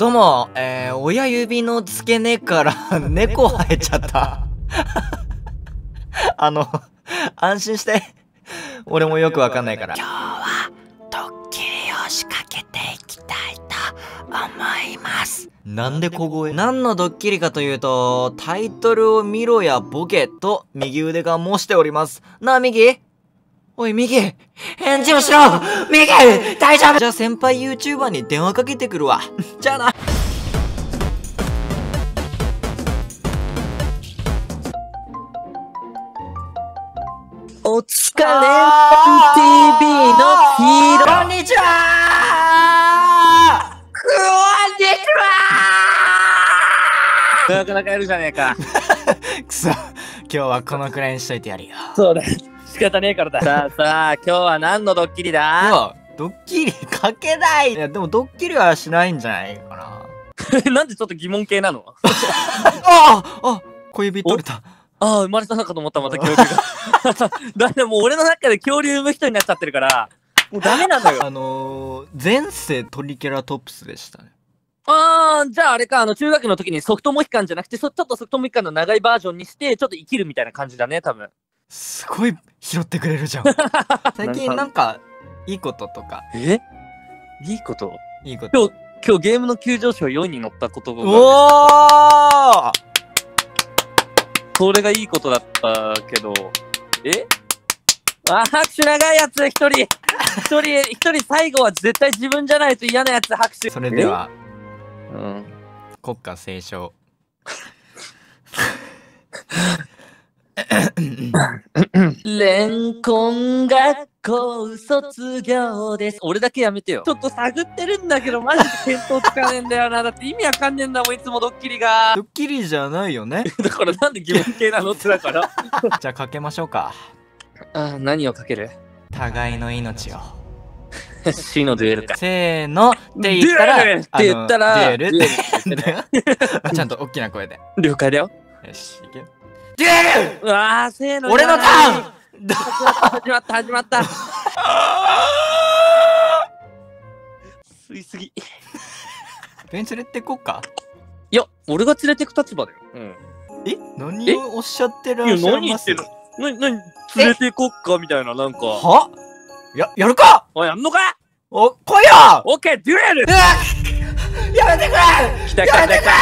どうも、親指の付け根から猫生えちゃった。安心して。俺もよくわかんないから。 今日はドッキリを仕掛けていきたいと思います。 なんで小声？何のドッキリかというと、タイトルを見ろやボケと右腕が申しております。なあ、右？おい、右！返事をしろ！右！大丈夫！じゃあ先輩 YouTuber に電話かけてくるわ。じゃあな。 お疲れ TV のヒーロー。 こんにちはなかなかやるじゃねえか。 くそ、今日はこのくらいにしといてやるよ。 そうだ。仕方ねえからだ。さあさあ、今日は何のドッキリだ？ ドッキリかけない。いや、でもドッキリはしないんじゃないかな。 なんでちょっと疑問系なの？ 小指取れた。 生まれたのかと思った、また恐竜が。だってもう俺の中で恐竜産む人になっちゃってるから、もうダメなのよ。 前世トリケラトプスでしたね。 じゃああれか、中学の時にソフトモヒカンじゃなくて、ちょっとソフトモヒカンの長いバージョンにして、ちょっと生きるみたいな感じだね、多分。 すごい拾ってくれるじゃん。最近なんか、いいこととか。 いいこと？ いいこと。 今日ゲームの急上昇4位に乗ったことが。 おー！ それがいいことだったけど、拍手長いやつ、一人最後は絶対自分じゃないと嫌なやつ拍手。 それでは、国歌斉唱。 レンコン学校卒業です。俺だけやめてよ。ちょっと探ってるんだけど、マジで見当つかねえんだよな。だって意味わかんねえんだもん、いつもドッキリが。 ドッキリじゃないよね。 だからなんで疑問系なのってだから。 じゃあかけましょうか。 何をかける？ 互いの命を。 死のデュエルか。 せーのって言ったら、 デュエルちゃんと大きな声で。 了解だよ。 よし、いけよ。デュエル！ せーの。 俺のターン！ 始まった。吸いすぎ。 連れてこっか？ いや、俺が連れてく立場だよ。 何をおっしゃってらっしゃいます？ 何連れてこっかみたいな、なんか。 やるか！ やんのか？ 来いよ！ オッケー、デュエル！ やめてくれ！ 来た。助けて！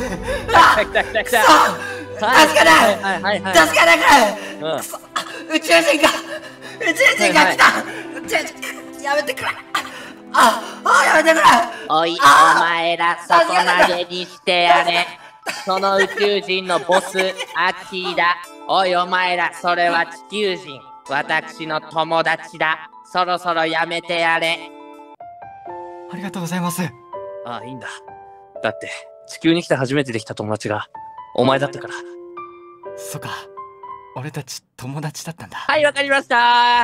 宇宙人が来た！ やめてくれ！やめてくれ！ おい、お前らそこまでにしてやれ。その宇宙人のボス、アッキーだ。おい、お前ら、それは地球人。私の友達だ。そろそろやめてやれ。 ありがとうございます。 いいんだ。だって、地球に来て初めてできた友達が、お前だったから。 そっか。俺たち友達だったんだ。 はい、わかりました。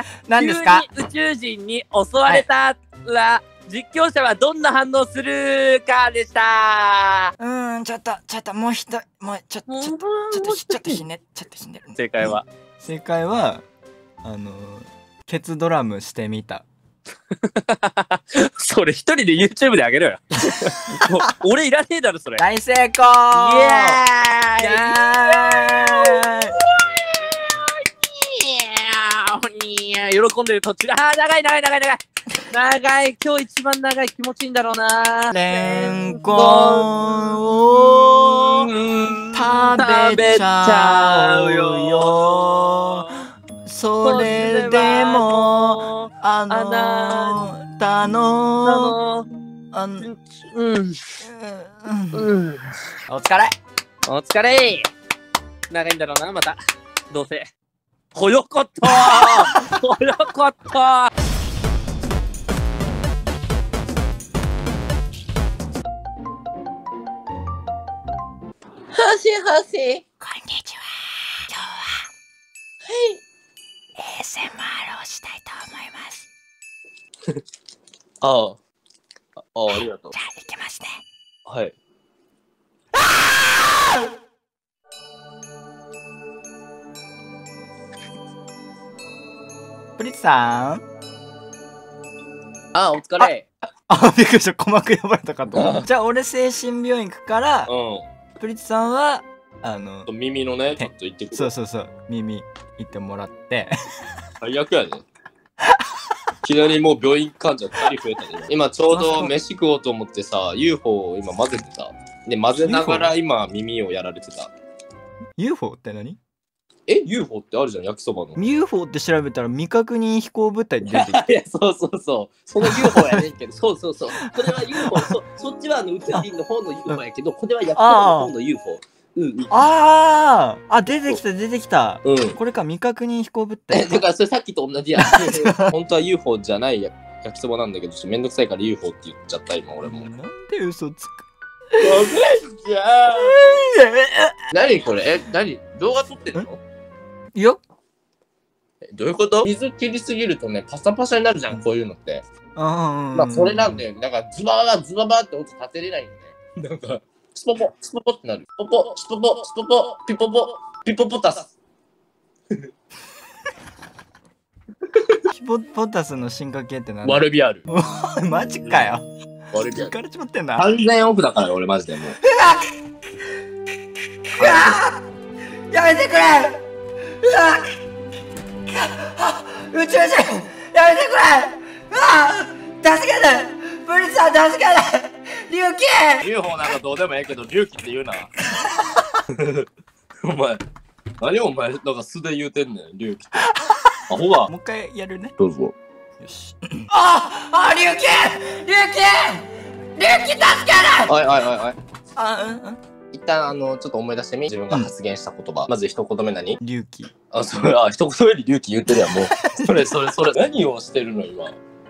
何ですか？ 宇宙人に襲われたら、実況者はどんな反応するかでした。 ちょっと、もうちょっとひねる。 正解は、 ケツドラムしてみた。 それ一人で YouTube であげるよ。俺いらねえだろ、それ。 大成功！イエーイ！喜んでる途中で、長い。今日一番長い、気持ちいいんだろうな。 レンコンを食べちゃうよ。それでもあなたのお疲れ。 長いんだろうな、また。どうせ。ほよかった。 ほし。 こんにちは。今日はASMR をしたいと思います。 ありがとう。 じゃあ行きますね。 はい。 プリッツさん。 お疲れ。 あ、びっくりした。鼓膜呼ばれたかと。じゃあ、俺精神病院行くから、プリッツさんは、 耳のね、ちょっと言ってくる。 そうそうそう。耳行ってもらって。 最悪やね。いきなりもう病院患者2人増えたね。今ちょうど飯食おうと思ってさ、UFO を今混ぜてた。で、混ぜながら今耳をやられてた。 UFO って何 ？UFO ってあるじゃん、焼きそばの。 UFO って調べたら未確認飛行物体出てきた。 いや、そうそうそう。その UFO やねんけど、そうそうそう。これは UFO、そっちは宇宙人の方の UFO やけど、これは焼きそばの方の UFO。 ああ、出てきた出てきた。 うん。 これか未確認飛行物体。 だからそれさっきと同じや。本当は UFO じゃない焼きそばなんだけど、ちょっとめんどくさいから UFO って言っちゃった今俺も。 なんで嘘つく。 ごめんじゃん。何これ？何？動画撮ってんの？ いや。 どういうこと？水切りすぎるとね、パサパサになるじゃん、こういうのって。まあそれなんで、なんかズババズババって音立てれないんでね。なんか、スポポ、スポポってなる。スポポ、スポポ、スポポ、ピポポ、ピポポタス。 ピポポタスの進化系って何だ？ ワルビアル。 マジかよ。 ワルビアル。 行かれちまってんだ。 3000億だから俺マジでもう。 やめてくれ。宇宙人やめてくれ。助けて。プリさん助けて。龍騎。 UFO なんかどうでもええけど、龍騎って言うな。お前、何お前、なんか素で言うてんねん、龍騎って。アホが。 もう一回やるね。 どうぞ。 よし。龍騎助けて。 おいおいおいおい。 あ、 一旦ちょっと思い出してみ。自分が発言した言葉。まず一言目何？ 龍騎。 あ、それ、一言目に龍騎言ってるやん、もう。それ。何をしてるの、今。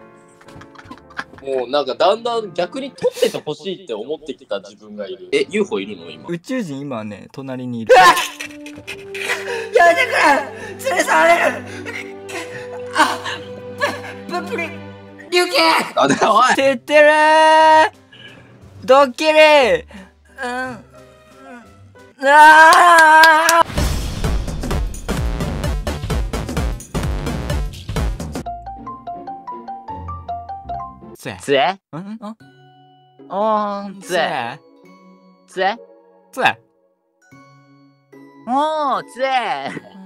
もうなんかだんだん逆に撮っててほしいって思ってきた自分がいる。UFO いるの今。 宇宙人今ね、隣にいる。やめてくれ。連れ去られる。龍騎。 あ、で、おい。 てってるー。ドッキリ。 つえうんおー、つえつえつえおー、つえ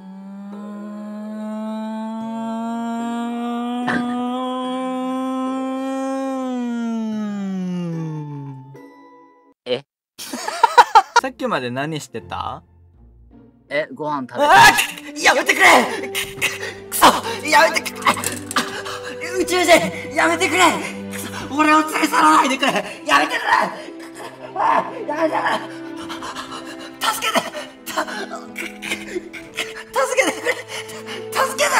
えさっきまで何してた？ ご飯食べやめてくれ。くそ、やめてくれ。宇宙人やめてくれ。俺を連れ去らないでくれ。やめてくれ。やめてくれ。助けて。助けてくれ。助けて。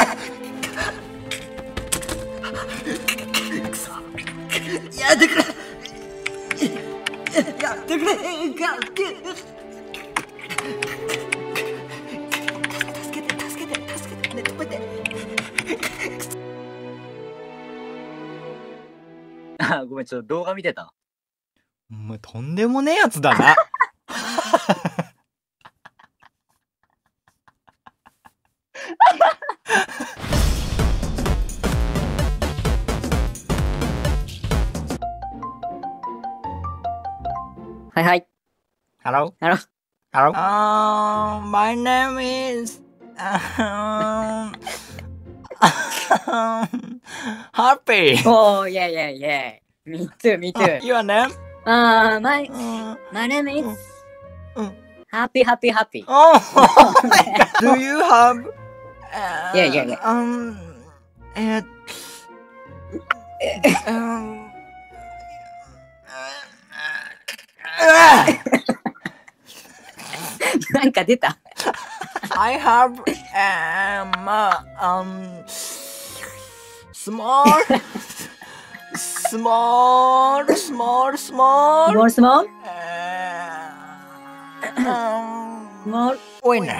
くそ。やめてくれ。やめてくれ。助けてね、止めて。 あ、ごめん、ちょっと動画見てた。 お前とんでもねえやつだな。 はいはい。 Hello? Hello? Hello? My name is Happy. Oh, yeah. Me too. Your name? My name is Happy. Oh, do you have? Yeah.なんか出た。 I have small. Small? Winner.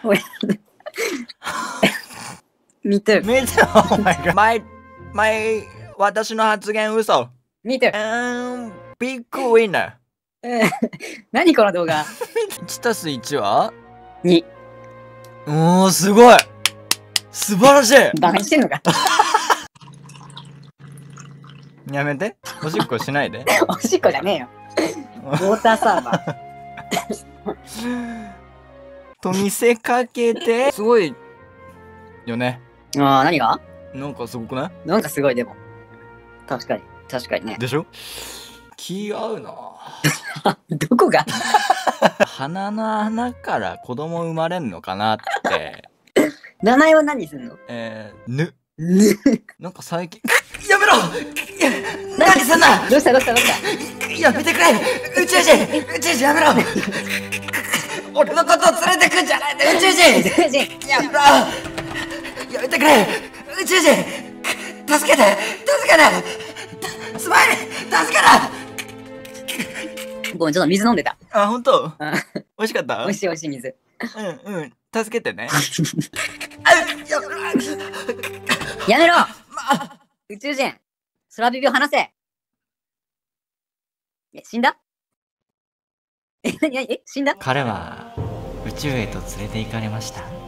Me too. Oh my god. 私の発言嘘。 Me too. ビッグウィナ何この動画。 ー。1たす1は 2。 おー、すごい。素晴らしい。 バカにしてんのか。 やめて。おしっこしないで。 おしっこじゃねえよ。ウォーターサーバー。 と見せかけて、すごいよね。 ああ、何がなんかすごくない？ なんかすごいでも。確かに。確かにね。 でしょ？気合うな。 どこが鼻の穴から子供生まれんのかなって。 名前は何すんのぬ。 ぬ。 なんか最近。やめろ！何すんな！ どうしたどうしたどうしたやめてくれ！宇宙人やめろ！俺のことを連れてくんじゃないで宇宙人！ 宇宙人やめろ！やめてくれ！宇宙人！助けて！スマイル！助けて！ ごめん、ちょっと水飲んでた。 あ、ほんと？ うん美味しかった？ 美味しい美味しい水。 うん。助けてね。 やめろ宇宙人空ビビを離せ死んだ死んだ彼は宇宙へと連れて行かれました。